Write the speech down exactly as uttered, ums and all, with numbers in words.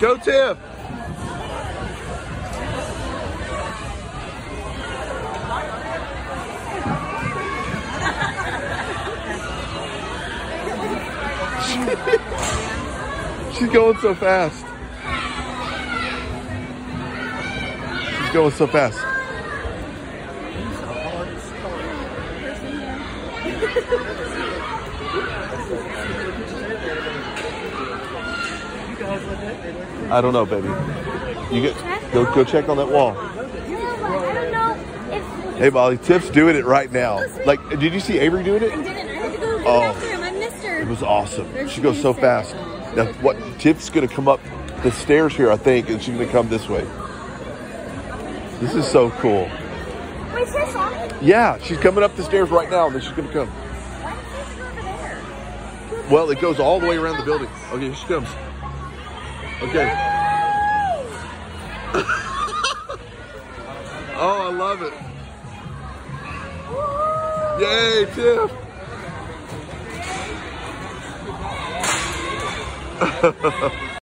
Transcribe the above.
Go, Tiff. She's going so fast. She's going so fast. I don't know, baby. You get go go check on that wall. I don't know if. Hey, Molly, Tiff's doing it right now. Like, did you see Avery doing it? I didn't. I had to go Oh. after him. I missed her. It was awesome. She goes so fast. Now, what? Tiff's gonna come up the stairs here, I think, and she's gonna come this way. This is so cool. Wait, is there Sonic? Yeah, she's coming up the stairs right now, and then she's gonna come. Why did she go over there? Well, it goes all the way around the building. Okay, here she comes. Okay. Oh, I love it. Yay, Tiff.